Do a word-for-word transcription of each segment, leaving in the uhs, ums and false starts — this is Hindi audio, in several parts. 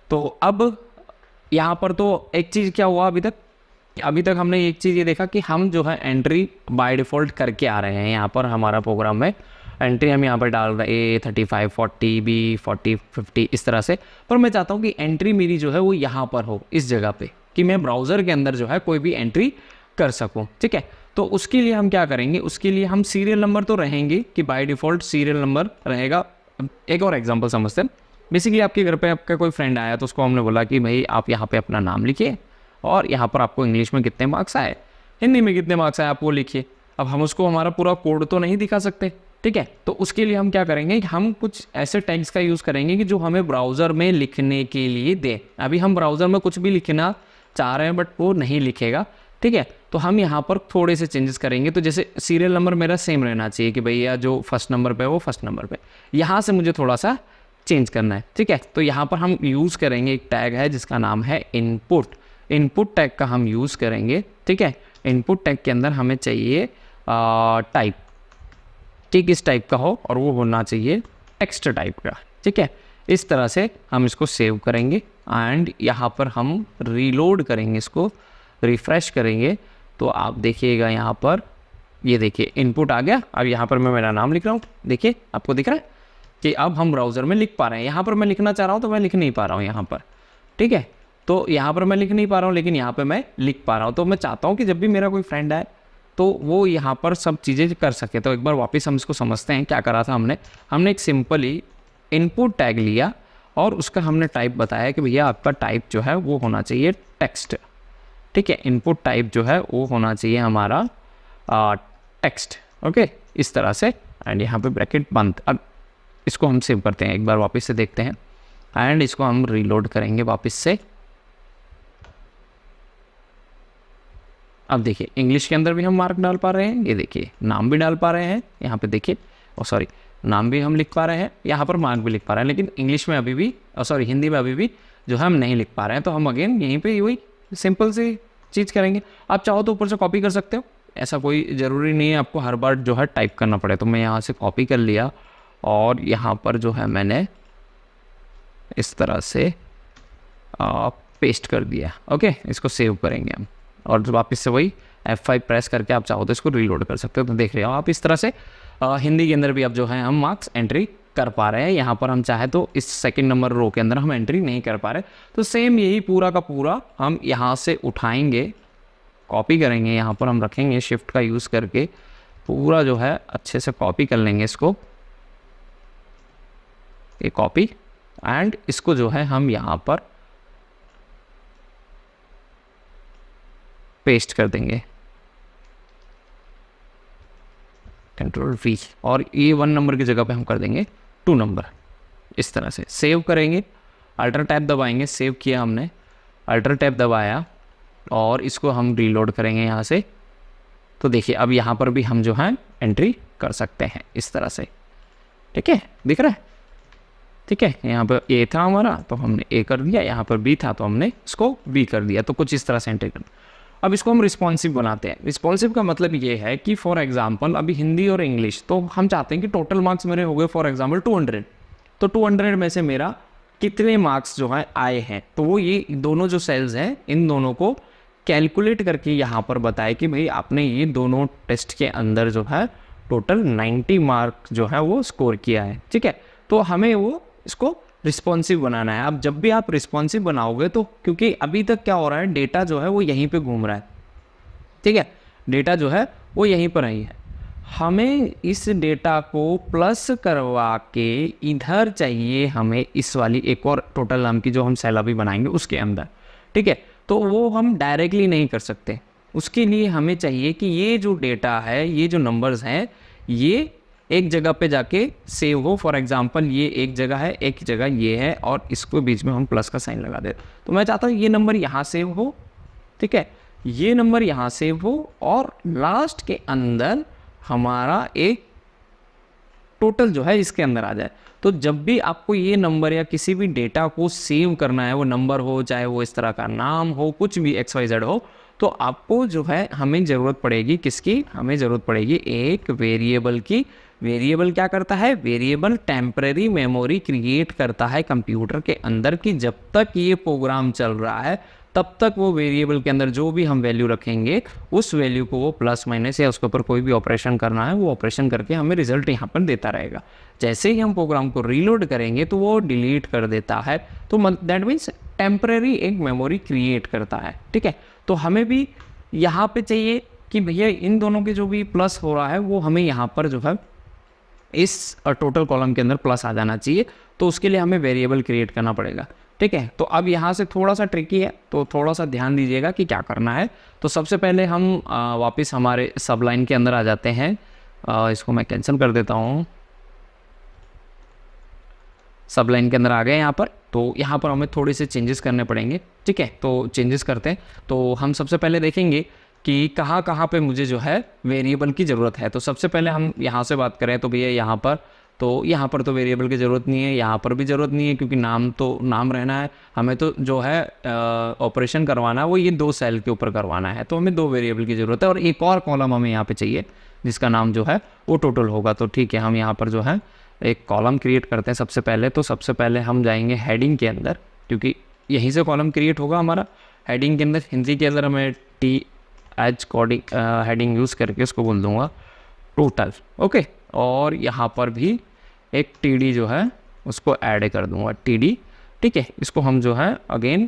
तो अब यहाँ पर तो एक चीज़ क्या हुआ अभी तक, अभी तक हमने एक चीज़ ये देखा कि हम जो है एंट्री बाय डिफ़ॉल्ट करके आ रहे हैं यहाँ पर हमारा प्रोग्राम में। एंट्री हम यहाँ पर डाल रहे हैं A thirty five forty B forty fifty इस तरह से। पर मैं चाहता हूँ कि एंट्री मेरी जो है वो यहाँ पर हो, इस जगह पे, कि मैं ब्राउज़र के अंदर जो है कोई भी एंट्री कर सकूँ। ठीक है, तो उसके लिए हम क्या करेंगे, उसके लिए हम सीरियल नंबर तो रहेंगे कि बाय डिफ़ॉल्ट सीरियल नंबर रहेगा। एक और एग्जांपल समझते हैं। बेसिकली आपके घर पे आपका कोई फ्रेंड आया तो उसको हमने बोला कि भाई आप यहाँ पे अपना नाम लिखिए और यहाँ पर आपको इंग्लिश में कितने मार्क्स आए, हिंदी में कितने मार्क्स आए, आप वो लिखिए। अब हम उसको हमारा पूरा कोड तो नहीं दिखा सकते, ठीक है, तो उसके लिए हम क्या करेंगे, हम कुछ ऐसे टैग्स का यूज़ करेंगे कि जो हमें ब्राउज़र में लिखने के लिए दे। अभी हम ब्राउज़र में कुछ भी लिखना चाह रहे हैं बट वो नहीं लिखेगा, ठीक है, तो हम यहाँ पर थोड़े से चेंजेस करेंगे। तो जैसे सीरियल नंबर मेरा सेम रहना चाहिए कि भैया जो फर्स्ट नंबर पे है वो फर्स्ट नंबर पे, यहाँ से मुझे थोड़ा सा चेंज करना है। ठीक है, तो यहाँ पर हम यूज़ करेंगे एक टैग है जिसका नाम है इनपुट। इनपुट टैग का हम यूज़ करेंगे। ठीक है, इनपुट टैग के अंदर हमें चाहिए टाइप, ठीक, इस टाइप का हो और वो होना चाहिए टेक्स्ट टाइप का। ठीक है, इस तरह से हम इसको सेव करेंगे एंड यहाँ पर हम रीलोड करेंगे, इसको रिफ़्रेश करेंगे तो आप देखिएगा यहाँ पर, ये देखिए इनपुट आ गया। अब यहाँ पर मैं मेरा नाम लिख रहा हूँ, देखिए आपको दिख रहा है कि अब हम ब्राउज़र में लिख पा रहे हैं। यहाँ पर मैं लिखना चाह रहा हूँ तो मैं लिख नहीं पा रहा हूँ यहाँ पर, ठीक है, तो यहाँ पर मैं लिख नहीं पा रहा हूँ लेकिन यहाँ पर मैं लिख पा रहा हूँ। तो मैं चाहता हूँ कि जब भी मेरा कोई फ्रेंड आए तो वो यहाँ पर सब चीज़ें कर सके। तो एक बार वापस हम इसको समझते हैं क्या करा था हमने। हमने एक सिंपली इनपुट टैग लिया और उसका हमने टाइप बताया कि भैया आपका टाइप जो है वो होना चाहिए टेक्स्ट। ठीक है, इनपुट टाइप जो है वो होना चाहिए हमारा टेक्स्ट। ओके, इस तरह से एंड यहाँ पे ब्रैकेट बंद। अब इसको हम सेव करते हैं, एक बार वापस से देखते हैं एंड इसको हम रीलोड करेंगे वापस से। अब देखिए इंग्लिश के अंदर भी हम मार्क डाल पा रहे हैं, ये देखिए नाम भी डाल पा रहे हैं यहाँ पे, देखिए ओ सॉरी नाम भी हम लिख पा रहे हैं, यहाँ पर मार्क भी लिख पा रहे हैं, लेकिन इंग्लिश में अभी भी सॉरी हिंदी में अभी भी जो है हम नहीं लिख पा रहे हैं। तो हम अगेन यहीं पे वही सिंपल सी चीज़ करेंगे। आप चाहो तो ऊपर से कॉपी कर सकते हो, ऐसा कोई ज़रूरी नहीं है आपको हर बार जो है टाइप करना पड़े। तो मैं यहाँ से कॉपी कर लिया और यहाँ पर जो है मैंने इस तरह से आ, पेस्ट कर दिया। ओके, इसको सेव करेंगे हम और वापस से वही एफ फाइव प्रेस करके आप चाहो तो इसको रीलोड कर सकते हो। तो देख रहे हो आप इस तरह से आ, हिंदी के अंदर भी अब जो है हम मार्क्स एंट्री कर पा रहे हैं। यहाँ पर हम चाहे तो इस सेकंड नंबर रो के अंदर हम एंट्री नहीं कर पा रहे, तो सेम यही पूरा का पूरा हम यहाँ से उठाएंगे, कॉपी करेंगे, यहाँ पर हम रखेंगे शिफ्ट का यूज़ करके पूरा जो है अच्छे से कॉपी कर लेंगे इसको, ये कॉपी एंड इसको जो है हम यहाँ पर पेस्ट कर देंगे, कंट्रोल वी, और ये वन नंबर की जगह पे हम कर देंगे टू नंबर। इस तरह से सेव करेंगे, अल्टर टैब दबाएंगे, सेव किया हमने, अल्टर टैब दबाया और इसको हम रीलोड करेंगे यहाँ से। तो देखिए अब यहाँ पर भी हम जो है एंट्री कर सकते हैं इस तरह से। ठीक है, दिख रहा है, ठीक है, यहाँ पर ए था हमारा तो हमने ए कर दिया, यहाँ पर बी था तो हमने इसको बी कर दिया। तो कुछ इस तरह से एंट्री कर। अब इसको हम रिस्पॉन्सिव बनाते हैं। रिस्पॉन्सिव का मतलब ये है कि फॉर एग्जांपल अभी हिंदी और इंग्लिश, तो हम चाहते हैं कि टोटल मार्क्स मेरे हो गए फॉर एग्जांपल टू हंड्रेड, तो टू हंड्रेड में से मेरा कितने मार्क्स जो है आए हैं, तो वो ये दोनों जो सेल्स हैं इन दोनों को कैलकुलेट करके यहाँ पर बताए कि भाई आपने ये दोनों टेस्ट के अंदर जो है टोटल नाइन्टी मार्क जो है वो स्कोर किया है। ठीक है, तो हमें वो इसको रिस्पॉन्सिव बनाना है। अब जब भी आप रिस्पॉन्सिव बनाओगे तो क्योंकि अभी तक क्या हो रहा है, डेटा जो है वो यहीं पे घूम रहा है, ठीक है, डेटा जो है वो यहीं पर ही है, हमें इस डेटा को प्लस करवा के इधर चाहिए हमें इस वाली एक और टोटल नाम की जो हम सेल अभी बनाएंगे उसके अंदर। ठीक है, तो वो हम डायरेक्टली नहीं कर सकते, उसके लिए हमें चाहिए कि ये जो डेटा है, ये जो नंबर्स हैं, ये एक जगह पे जाके सेव हो। फॉर एग्जांपल ये एक जगह है, एक जगह ये है और इसको बीच में हम प्लस का साइन लगा दे। तो मैं चाहता हूँ ये नंबर यहाँ सेव हो, ठीक है, ये नंबर यहाँ सेव हो और लास्ट के अंदर हमारा एक टोटल जो है इसके अंदर आ जाए। तो जब भी आपको ये नंबर या किसी भी डेटा को सेव करना है, वो नंबर हो चाहे वो इस तरह का नाम हो, कुछ भी एक्स वाई जेड हो, तो आपको जो है हमें ज़रूरत पड़ेगी किसकी, हमें ज़रूरत पड़ेगी एक वेरिएबल की वेरिएबल क्या करता है, वेरिएबल टेम्परेरी मेमोरी क्रिएट करता है कंप्यूटर के अंदर कि जब तक ये प्रोग्राम चल रहा है तब तक वो वेरिएबल के अंदर जो भी हम वैल्यू रखेंगे उस वैल्यू को वो प्लस माइनस या उसके ऊपर कोई भी ऑपरेशन करना है वो ऑपरेशन करके हमें रिजल्ट यहाँ पर देता रहेगा। जैसे ही हम प्रोग्राम को रीलोड करेंगे तो वो डिलीट कर देता है, तो दैट मीन्स टेम्परेरी एक मेमोरी क्रिएट करता है। ठीक है, तो हमें भी यहाँ पे चाहिए कि भैया इन दोनों के जो भी प्लस हो रहा है वो हमें यहाँ पर जो है इस टोटल कॉलम के अंदर प्लस आ जाना चाहिए, तो उसके लिए हमें वेरिएबल क्रिएट करना पड़ेगा। ठीक है, तो अब यहाँ से थोड़ा सा ट्रिकी है, तो थोड़ा सा ध्यान दीजिएगा कि क्या करना है। तो सबसे पहले हम आ, वापस हमारे सब लाइन के अंदर आ जाते हैं। आ, इसको मैं कैंसिल कर देता हूँ। सब लाइन के अंदर आ गए यहाँ पर, तो यहाँ पर हमें थोड़े से चेंजेस करने पड़ेंगे। ठीक है, तो चेंजेस करते हैं। तो हम सबसे पहले देखेंगे कि कहाँ कहाँ पे मुझे जो है वेरिएबल की ज़रूरत है। तो सबसे पहले हम यहाँ से बात करें तो भैया यहाँ पर, तो यहाँ पर तो वेरिएबल की ज़रूरत नहीं है, यहाँ पर भी ज़रूरत नहीं है क्योंकि नाम तो नाम रहना है। हमें तो जो है ऑपरेशन करवाना है वो ये दो सेल के ऊपर करवाना है, तो हमें दो वेरिएबल की ज़रूरत है और एक और कॉलम हमें यहाँ पे चाहिए जिसका नाम जो है वो टोटल होगा। तो ठीक है, हम यहाँ पर जो है एक कॉलम क्रिएट करते हैं सबसे पहले। तो सबसे पहले हम जाएंगे हेडिंग के अंदर, क्योंकि यहीं से कॉलम क्रिएट होगा हमारा। हेडिंग के अंदर हिंदी के अंदर हमें T H coding heading use करके उसको बोल दूँगा टोटल। ओके, और यहाँ पर भी एक टी डी जो है उसको ऐड कर दूँगा, टी डी। ठीक है, इसको हम जो है अगेन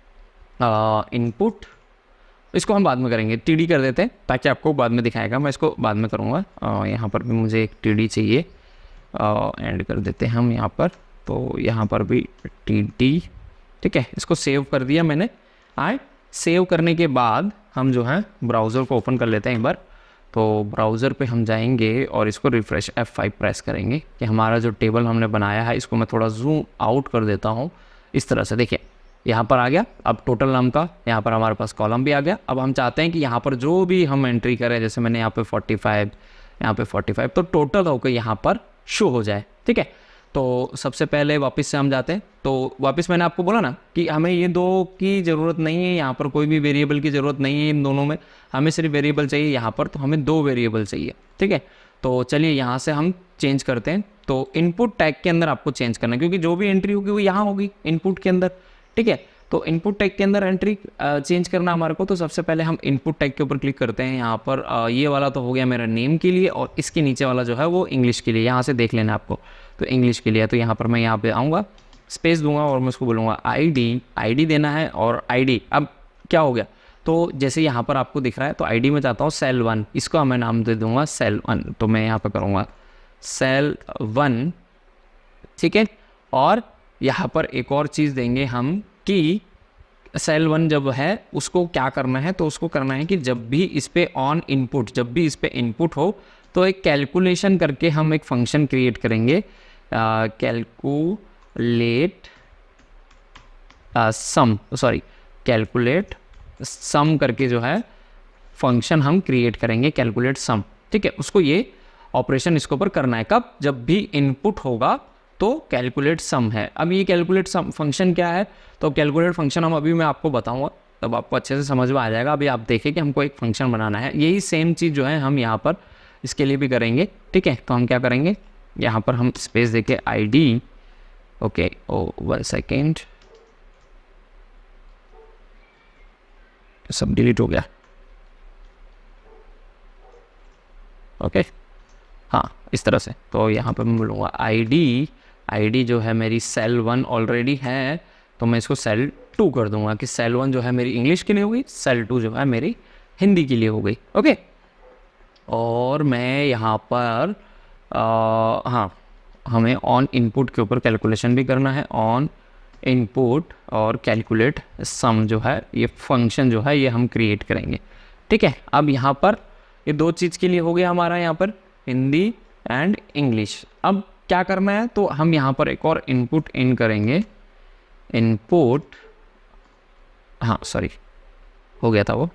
इनपुट, इसको हम बाद में करेंगे, टी डी कर देते हैं ताकि आपको बाद में दिखाएगा, मैं इसको बाद में करूँगा। यहाँ पर भी मुझे एक टी डी चाहिए, ऐड कर देते हैं हम यहाँ पर। तो यहाँ पर भी टी डी। ठीक है, इसको सेव कर दिया मैंने। आए सेव करने के बाद हम जो है ब्राउज़र को ओपन कर लेते हैं एक बार। तो ब्राउज़र पे हम जाएंगे और इसको रिफ़्रेश एफ फाइव प्रेस करेंगे कि हमारा जो टेबल हमने बनाया है इसको मैं थोड़ा जूम आउट कर देता हूँ इस तरह से। देखिए यहाँ पर आ गया, अब टोटल नाम का यहाँ पर हमारे पास कॉलम भी आ गया। अब हम चाहते हैं कि यहाँ पर जो भी हम एंट्री करें, जैसे मैंने यहाँ पे फोर्टी फाइव, यहाँ पे फोर्टी फाइव, तो टोटल होकर यहाँ पर शो हो जाए। ठीक है, तो सबसे पहले वापस से हम जाते हैं। तो वापस मैंने आपको बोला ना कि हमें ये दो की ज़रूरत नहीं है, यहाँ पर कोई भी वेरिएबल की ज़रूरत नहीं है इन दोनों में, हमें सिर्फ वेरिएबल चाहिए यहाँ पर, तो हमें दो वेरिएबल चाहिए। ठीक है, तो चलिए यहाँ से हम चेंज करते हैं। तो इनपुट टैग के अंदर आपको चेंज करना है क्योंकि जो भी एंट्री होगी वो यहाँ होगी इनपुट के अंदर। ठीक है, तो इनपुट टैग के अंदर एंट्री चेंज करना हमारे को। तो सबसे पहले हम इनपुट टैग के ऊपर क्लिक करते हैं। यहाँ पर आ, ये वाला तो हो गया मेरा नेम के लिए, और इसके नीचे वाला जो है वो इंग्लिश के लिए, यहाँ से देख लेना आपको, तो इंग्लिश के लिए। तो यहाँ पर मैं यहाँ पे आऊँगा, स्पेस दूंगा और मैं उसको बोलूँगा आईडी। आईडी देना है और आईडी अब क्या हो गया, तो जैसे यहाँ पर आपको दिख रहा है, तो आईडी में चाहता हूँ सेल वन, इसको मैं नाम दे दूँगा सेल वन। तो मैं यहाँ पर करूँगा सेल वन। ठीक है, और यहाँ पर एक और चीज़ देंगे हम कि सेल वन जब है उसको क्या करना है, तो उसको करना है कि जब भी इस पे ऑन इनपुट, जब भी इस पे इनपुट हो तो एक कैलकुलेशन करके हम एक फंक्शन क्रिएट करेंगे, calculate sum, sorry calculate sum करके जो है फंक्शन हम क्रिएट करेंगे, कैलकुलेट सम। ठीक है, उसको ये ऑपरेशन इसके ऊपर करना है कब, जब भी इनपुट होगा तो कैलकुलेट सम है। अब ये कैलकुलेट सम फंक्शन क्या है, तो कैलकुलेट फंक्शन हम अभी मैं आपको बताऊंगा, तब आपको अच्छे से समझ में आ जाएगा। अभी आप देखें कि हमको एक फंक्शन बनाना है, यही सेम चीज़ जो है हम यहाँ पर इसके लिए भी करेंगे। ठीक है, तो हम क्या करेंगे, यहाँ पर हम स्पेस देके ID, okay oh one second, सब डिलीट हो गया। ओके हाँ, इस तरह से। तो यहाँ पर मैं बोलूँगा आईडी, आईडी जो है मेरी सेल वन ऑलरेडी है, तो मैं इसको सेल टू कर दूंगा कि सेल वन जो है मेरी इंग्लिश के लिए हो गई, सेल टू जो है मेरी हिंदी के लिए हो गई। ओके, और मैं यहाँ पर आ, हाँ, हमें ऑन इनपुट के ऊपर कैलकुलेशन भी करना है, ऑन इनपुट और कैलकुलेट सम जो है ये फंक्शन जो है ये हम क्रिएट करेंगे। ठीक है, अब यहाँ पर ये दो चीज़ के लिए हो गया हमारा, यहाँ पर हिंदी एंड इंग्लिश। अब क्या करना है, तो हम यहाँ पर एक और इनपुट इन करेंगे, इनपुट, हाँ सॉरी हो गया था वो,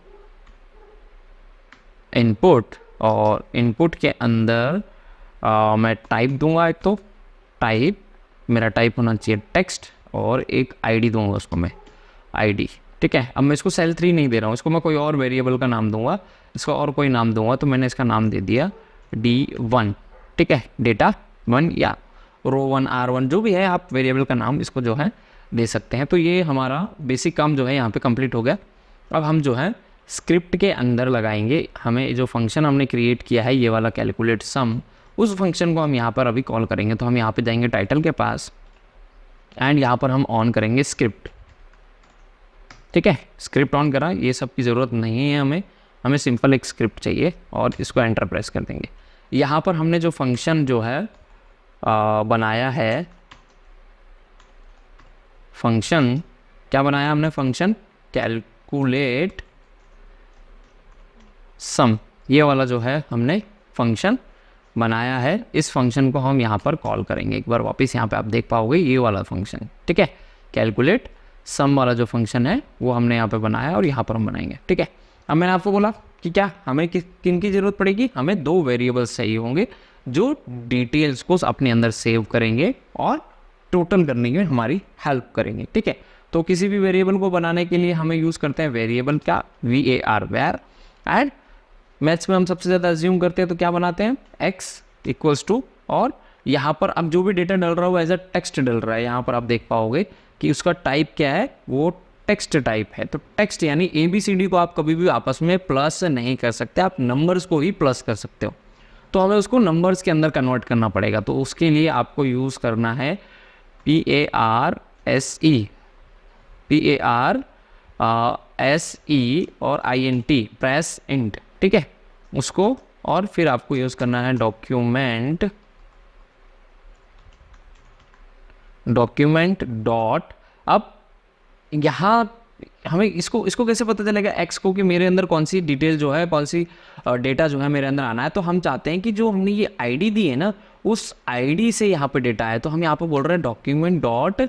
इनपुट, और इनपुट के अंदर आ, मैं टाइप दूंगा, एक तो टाइप मेरा टाइप होना चाहिए टेक्स्ट, और एक आईडी दूंगा उसको मैं आईडी। ठीक है, अब मैं इसको सेल थ्री नहीं दे रहा हूँ, इसको मैं कोई और वेरिएबल का नाम दूंगा, इसका और कोई नाम दूंगा। तो मैंने इसका नाम दे दिया डी वन। ठीक है, डेटा वन या रो वन आर वन जो भी है, आप वेरिएबल का नाम इसको जो है दे सकते हैं। तो ये हमारा बेसिक काम जो है यहाँ पे कंप्लीट हो गया। अब हम जो है स्क्रिप्ट के अंदर लगाएंगे, हमें जो फंक्शन हमने क्रिएट किया है ये वाला कैलकुलेट सम, उस फंक्शन को हम यहाँ पर अभी कॉल करेंगे। तो हम यहाँ पे जाएंगे टाइटल के पास एंड यहाँ पर हम ऑन करेंगे स्क्रिप्ट, ठीक है। स्क्रिप्ट ऑन करा, ये सब की ज़रूरत नहीं है हमें, हमें सिंपल एक स्क्रिप्ट चाहिए और इसको एंटर प्रेस कर देंगे। यहाँ पर हमने जो फंक्शन जो है आ, बनाया है, फंक्शन क्या बनाया हमने, फंक्शन कैलकुलेट सम, ये वाला जो है हमने फंक्शन बनाया है। इस फंक्शन को हम यहाँ पर कॉल करेंगे। एक बार वापस यहाँ पे आप देख पाओगे ये वाला फंक्शन, ठीक है, कैलकुलेट सम वाला जो फंक्शन है वो हमने यहाँ पे बनाया और यहाँ पर हम बनाएंगे, ठीक है। अब मैंने आपको बोला कि क्या हमें किस किन की ज़रूरत पड़ेगी, हमें दो वेरिएबल्स चाहिए होंगे जो डिटेल्स को अपने अंदर सेव करेंगे और टोटल करने में हमारी हेल्प करेंगे, ठीक है। तो किसी भी वेरिएबल को बनाने के लिए हमें यूज़ करते हैं वेरिएबल का, V A R, var, and maths में हम सबसे ज़्यादा अज्यूम करते हैं तो क्या बनाते हैं, एक्स इक्वल्स टू, और यहाँ पर अब जो भी डेटा डल रहा है वो एज अ टेक्स्ट डल रहा है। यहाँ पर आप देख पाओगे कि उसका टाइप क्या है, वो टेक्स्ट टाइप है। तो टेक्स्ट यानी ए बी सी डी को आप कभी भी आपस में प्लस नहीं कर सकते, आप नंबर्स को ही प्लस कर सकते हो। तो हमें उसको नंबर्स के अंदर कन्वर्ट करना पड़ेगा। तो उसके लिए आपको यूज़ करना है P A R S E, P A R S E और I N T, parse int, ठीक है, उसको। और फिर आपको यूज़ करना है डॉक्यूमेंट, डॉक्यूमेंट डॉट, अब यहाँ हमें इसको इसको कैसे पता चलेगा एक्स को कि मेरे अंदर कौन सी डिटेल जो है, कौन सी डेटा जो है मेरे अंदर आना है। तो हम चाहते हैं कि जो हमने ये आईडी दी है ना, उस आईडी से यहाँ पे डेटा है। तो हम यहाँ पे बोल रहे हैं document dot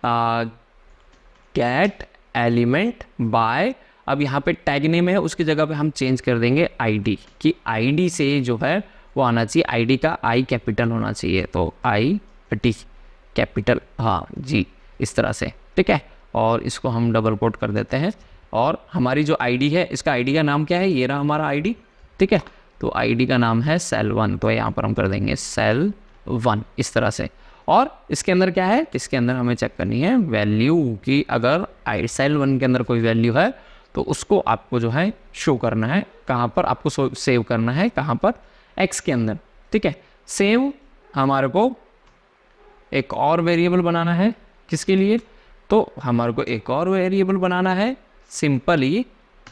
get element by, अब यहाँ पे टैग नेम है, उसकी जगह पे हम चेंज कर देंगे आईडी, कि आईडी से जो है वो आना चाहिए, आईडी का आई कैपिटल होना चाहिए। तो आई टी कैपिटल, हाँ जी, इस तरह से, ठीक है। और इसको हम डबल कोट कर देते हैं। और हमारी जो आईडी है, इसका आईडी का नाम क्या है, ये रहा हमारा आईडी, ठीक है। तो आईडी का नाम है सेल वन, तो यहाँ पर हम कर देंगे सेल वन, इस तरह से। और इसके अंदर क्या है, इसके अंदर हमें चेक करनी है वैल्यू, कि अगर आई सेल वन के अंदर कोई वैल्यू है तो उसको आपको जो है शो करना है, कहाँ पर आपको सेव करना है, कहाँ पर, एक्स के अंदर, ठीक है। सेव हमारे को एक और वेरिएबल बनाना है, किसके लिए, तो हमारे को एक और वेरिएबल बनाना है सिंपली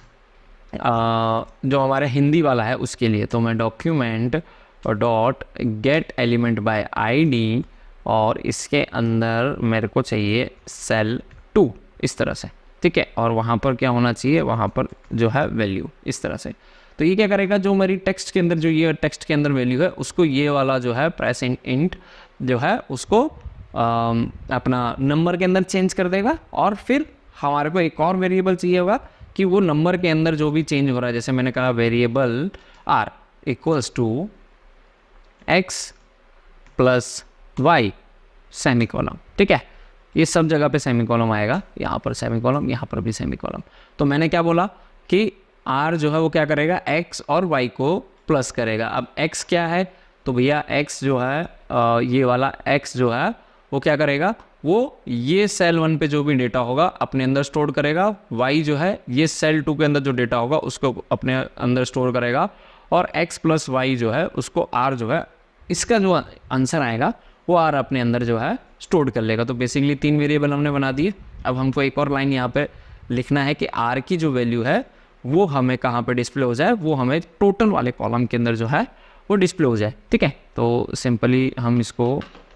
जो हमारा हिंदी वाला है उसके लिए। तो मैं document dot get element by ID, और इसके अंदर मेरे को चाहिए सेल टू, इस तरह से, ठीक है। और वहाँ पर क्या होना चाहिए, वहाँ पर जो है वैल्यू, इस तरह से। तो ये क्या करेगा, जो मेरी टेक्स्ट के अंदर जो ये टेक्स्ट के अंदर वैल्यू है उसको ये वाला जो है प्रेस इंट जो है उसको आ, अपना नंबर के अंदर चेंज कर देगा। और फिर हमारे को एक और वेरिएबल चाहिए होगा कि वो नंबर के अंदर जो भी चेंज हो रहा है, जैसे मैंने कहा variable r equals to x plus y semicolon, ठीक है। ये सब जगह पे सेमी कॉलम आएगा, यहाँ पर सेमी कॉलम, यहाँ पर भी सेमी कॉलम। तो मैंने क्या बोला कि आर जो है वो क्या करेगा, एक्स और वाई को प्लस करेगा। अब एक्स क्या है, तो भैया एक्स जो है आ, ये वाला एक्स जो है वो क्या करेगा, वो ये सेल वन पे जो भी डेटा होगा अपने अंदर स्टोर करेगा। वाई जो है ये सेल टू के अंदर जो डेटा होगा उसको अपने अंदर स्टोर करेगा। और एक्स प्लस वाई जो है उसको आर जो है, इसका जो आंसर आएगा वो आर अपने अंदर जो है स्टोर कर लेगा। तो बेसिकली तीन वेरिएबल हमने बना दिए। अब हमको एक और लाइन यहाँ पे लिखना है कि आर की जो वैल्यू है वो हमें कहाँ पे डिस्प्ले हो जाए, वो हमें टोटल वाले कॉलम के अंदर जो है वो डिस्प्ले हो जाए, ठीक है। तो सिंपली हम इसको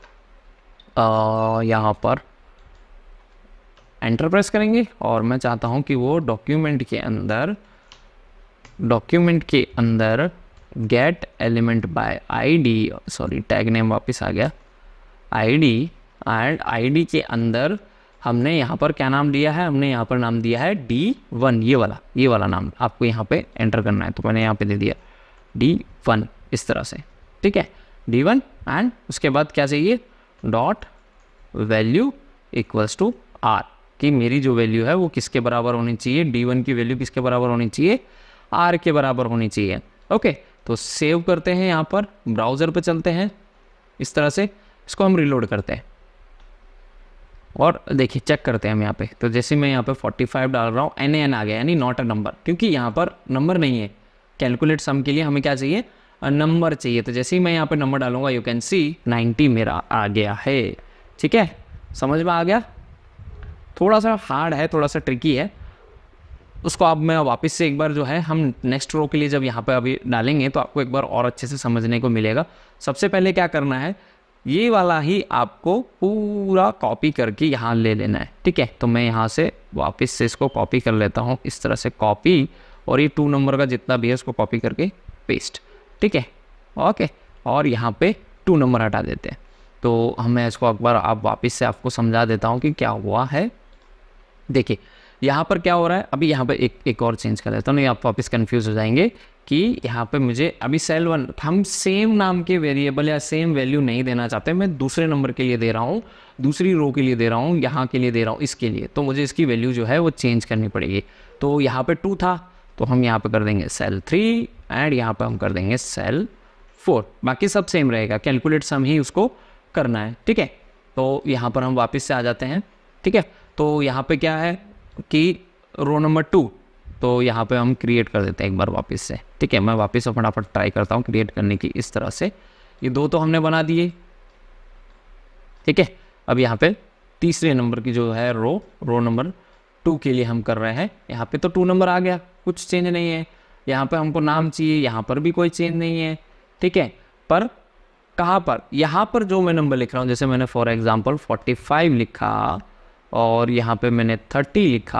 यहाँ पर एंटर प्रेस करेंगे और मैं चाहता हूँ कि वो डॉक्यूमेंट के अंदर डॉक्यूमेंट के अंदर get element by ID, sorry tag name वापस आ गया, आईडी, एंड आईडी के अंदर हमने यहाँ पर क्या नाम दिया है, हमने यहाँ पर नाम दिया है डी वन, ये वाला ये वाला नाम आपको यहाँ पे एंटर करना है। तो मैंने यहाँ पे दे दिया डी वन, इस तरह से, ठीक है, डी वन। एंड उसके बाद क्या चाहिए, dot value equals to r, कि मेरी जो वैल्यू है वो किसके बराबर होनी चाहिए, डी वन की वैल्यू किसके बराबर होनी चाहिए, आर के बराबर होनी चाहिए। ओके, तो सेव करते हैं, यहाँ पर ब्राउज़र पे चलते हैं, इस तरह से इसको हम रिलोड करते हैं और देखिए चेक करते हैं हम यहाँ पे। तो जैसे मैं यहाँ पे पैंतालीस डाल रहा हूँ, एन एन आ गया, यानी नॉट अ नंबर, क्योंकि यहाँ पर नंबर नहीं है। कैलकुलेट सम के लिए हमें क्या चाहिए, नंबर चाहिए। तो जैसे ही मैं यहाँ पे नंबर डालूंगा, यू कैन सी नाइन्टी मेरा आ गया है। ठीक है, समझ में आ गया। थोड़ा सा हार्ड है, थोड़ा सा ट्रिकी है, उसको अब मैं वापस से एक बार जो है हम नेक्स्ट रो के लिए जब यहाँ पे अभी डालेंगे तो आपको एक बार और अच्छे से समझने को मिलेगा। सबसे पहले क्या करना है, ये वाला ही आपको पूरा कॉपी करके यहाँ ले लेना है। ठीक है, तो मैं यहाँ से वापस से इसको कॉपी कर लेता हूँ, इस तरह से कॉपी, और ये टू नंबर का जितना भी है उसको कॉपी करके पेस्ट। ठीक है, ओके, और यहाँ पे टू नंबर हटा देते हैं। तो हमें इसको एक बार आप वापस से आपको समझा देता हूँ कि क्या हुआ है। देखिए यहाँ पर क्या हो रहा है, अभी यहाँ पे एक एक और चेंज कर देता हूँ, नहीं आप वापस कंफ्यूज हो जाएंगे कि यहाँ पे मुझे अभी सेल वन, हम सेम नाम के वेरिएबल या सेम वैल्यू नहीं देना चाहते, मैं दूसरे नंबर के लिए दे रहा हूँ, दूसरी रो के लिए दे रहा हूँ, यहाँ के लिए दे रहा हूँ, इसके लिए, तो मुझे इसकी वैल्यू जो है वो चेंज करनी पड़ेगी। तो यहाँ पे टू था तो हम यहाँ पे कर देंगे सेल थ्री, एंड यहाँ पे हम कर देंगे सेल फोर, बाकी सब सेम रहेगा, कैलकुलेट सम ही उसको करना है। ठीक है, तो यहाँ पर हम वापस से आ जाते हैं। ठीक है, तो यहाँ पे क्या है कि रो नंबर टू, तो यहाँ पे हम क्रिएट कर देते हैं एक बार वापस से। ठीक है, मैं वापस से फटाफट ट्राई करता हूँ क्रिएट करने की, इस तरह से ये दो तो हमने बना दिए। ठीक है, अब यहाँ पे तीसरे नंबर की जो है रो रो नंबर टू के लिए हम कर रहे हैं, यहाँ पे तो टू नंबर आ गया, कुछ चेंज नहीं है। यहाँ पे हमको नाम चाहिए, यहाँ पर भी कोई चेंज नहीं है। ठीक है, पर कहाँ पर, यहाँ पर जो मैं नंबर लिख रहा हूँ, जैसे मैंने फॉर एग्जांपल पैंतालीस लिखा और यहाँ पे मैंने तीस लिखा,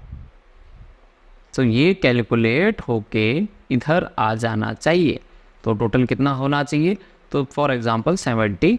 तो ये कैलकुलेट होके इधर आ जाना चाहिए। तो टोटल कितना होना चाहिए, तो फॉर एग्जांपल सेवेंटी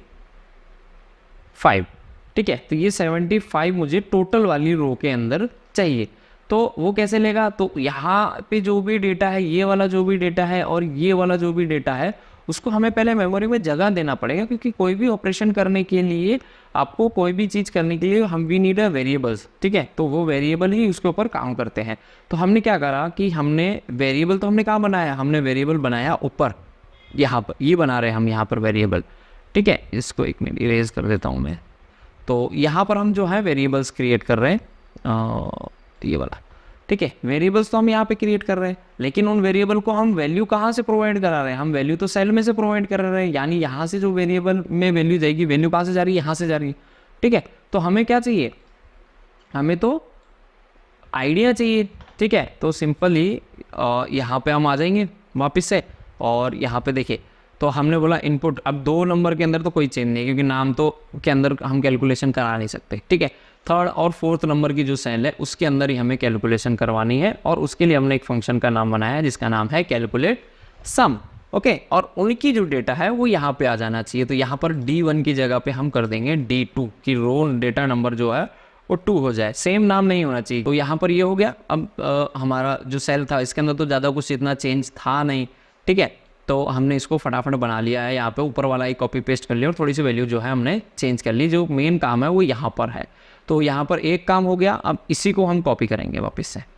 फाइव। ठीक है, तो ये सेवेंटी फाइव मुझे टोटल वाली रो के अंदर चाहिए। तो वो कैसे लेगा, तो यहाँ पे जो भी डेटा है, ये वाला जो भी डेटा है और ये वाला जो भी डेटा है, उसको हमें पहले मेमोरी में जगह देना पड़ेगा, क्योंकि कोई भी ऑपरेशन करने के लिए, आपको कोई भी चीज़ करने के लिए हम वी नीड अ वेरिएबल्स। ठीक है, तो वो वेरिएबल ही उसके ऊपर काम करते हैं। तो हमने क्या करा कि हमने वेरिएबल, तो हमने कहाँ बनाया, हमने वेरिएबल बनाया ऊपर, यहाँ पर ये बना रहे हैं हम यहाँ पर वेरिएबल। ठीक है, इसको एक मिनट इरेज कर देता हूँ मैं। तो यहाँ पर हम जो है वेरिएबल्स क्रिएट कर रहे हैं, ये वाला। ठीक है, वेरिएबल्स तो हम यहाँ पे क्रिएट कर रहे हैं, लेकिन उन वेरिएबल को हम वैल्यू कहाँ से प्रोवाइड करा रहे हैं, हम वैल्यू तो सेल में से प्रोवाइड कर रहे हैं, यानी यहाँ से जो वेरिएबल में वैल्यू जाएगी, वैल्यू कहाँ से जा रही है, यहाँ से जा रही है। ठीक है, तो हमें क्या चाहिए, हमें तो आइडिया चाहिए। ठीक है, तो सिंपली यहाँ पे हम आ जाएंगे वापस से, और यहाँ पे देखिए, तो हमने बोला इनपुट, अब दो नंबर के अंदर तो कोई चेंज नहीं है, क्योंकि नाम तो के अंदर हम कैलकुलेशन करा नहीं सकते। ठीक है, थर्ड और फोर्थ नंबर की जो सेल है उसके अंदर ही हमें कैलकुलेशन करवानी है, और उसके लिए हमने एक फंक्शन का नाम बनाया है जिसका नाम है कैलकुलेट सम। ओके, और उनकी जो डेटा है वो यहाँ पे आ जाना चाहिए। तो यहाँ पर डी वन की जगह पे हम कर देंगे डी टू, की रो डेटा नंबर जो है वो टू हो जाए, सेम नाम नहीं होना चाहिए। तो यहाँ पर ये हो गया। अब आ, हमारा जो सेल था इसके अंदर तो ज़्यादा कुछ इतना चेंज था नहीं। ठीक है, तो हमने इसको फटाफट बना लिया है, यहाँ पे ऊपर वाला ही कॉपी पेस्ट कर लिया और थोड़ी सी वैल्यू जो है हमने चेंज कर ली। जो मेन काम है वो यहाँ पर है। तो यहाँ पर एक काम हो गया। अब इसी को हम कॉपी करेंगे वापस से,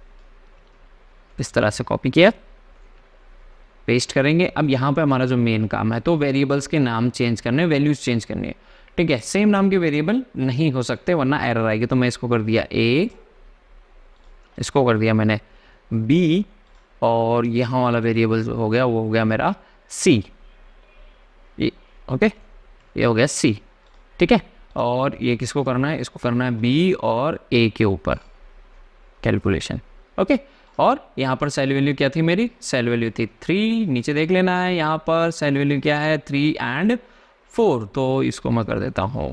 इस तरह से कॉपी किया, पेस्ट करेंगे। अब यहाँ पे हमारा जो मेन काम है, तो वेरिएबल्स के नाम चेंज करने, वैल्यूज चेंज करनी है। ठीक है, सेम नाम के वेरिएबल नहीं हो सकते वरना एरर आएगी। तो मैं इसको कर दिया ए, इसको कर दिया मैंने बी, और यहाँ वाला वेरिएबल जो हो गया वो हो गया मेरा सी। ये ओके, ये हो गया सी। ठीक है, और ये किसको करना है, इसको करना है बी और ए के ऊपर कैलकुलेशन। ओके, और यहाँ पर सेल वैल्यू क्या थी मेरी, सेल वैल्यू थी थ्री। नीचे देख लेना है, यहाँ पर सेल वैल्यू क्या है, थ्री एंड फोर। तो इसको मैं कर देता हूँ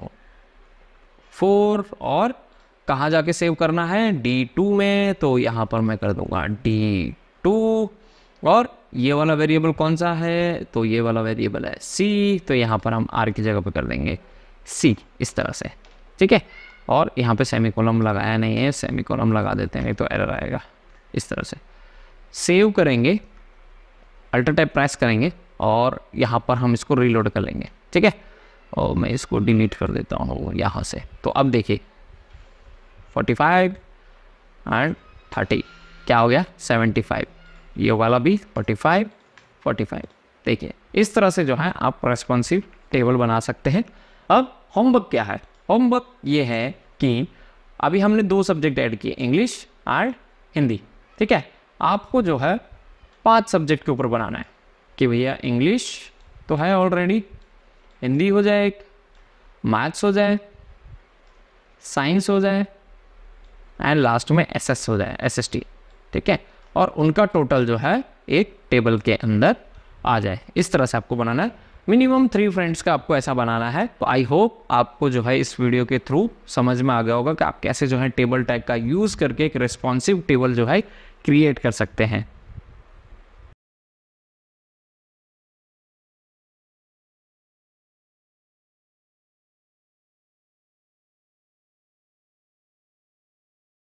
फोर, और कहाँ जाके सेव करना है, डी टू में। तो यहाँ पर मैं कर दूंगा डी टू, और ये वाला वेरिएबल कौन सा है, तो ये वाला वेरिएबल है सी। तो यहाँ पर हम आर की जगह पे कर देंगे सी, इस तरह से। ठीक है, और यहाँ पे सेमीकोलम लगाया नहीं है, सेमीकोलम लगा देते हैं तो एरर आएगा। इस तरह से सेव करेंगे, अल्टर टैब प्रेस करेंगे, और यहाँ पर हम इसको रीलोड कर लेंगे। ठीक है, और मैं इसको डिलीट कर देता हूँ यहाँ से। तो अब देखिए फोर्टी फाइव एंड थर्टी क्या हो गया, सेवेंटी फाइव। ये वाला भी फोर्टी फाइव, फोर्टी फाइव, देखिए इस तरह से जो है आप रेस्पॉन्सिव टेबल बना सकते हैं। अब होमवर्क क्या है? होमवर्क ये है कि अभी हमने दो सब्जेक्ट ऐड किए, इंग्लिश एंड हिंदी, ठीक है। आपको जो है पांच सब्जेक्ट के ऊपर बनाना है कि भैया इंग्लिश तो है ऑलरेडी, हिंदी हो जाए, एक मैथ्स हो जाए, साइंस हो जाए एंड लास्ट में एसएस हो जाए, एसएसटी, ठीक है। और उनका टोटल जो है एक टेबल के अंदर आ जाए। इस तरह से आपको बनाना है। मिनिमम थ्री फ्रेंड्स का आपको ऐसा बनाना है। तो आई होप आपको जो है इस वीडियो के थ्रू समझ में आ गया होगा कि आप कैसे जो है टेबल टैग का यूज़ करके एक रिस्पॉन्सिव टेबल जो है क्रिएट कर सकते हैं।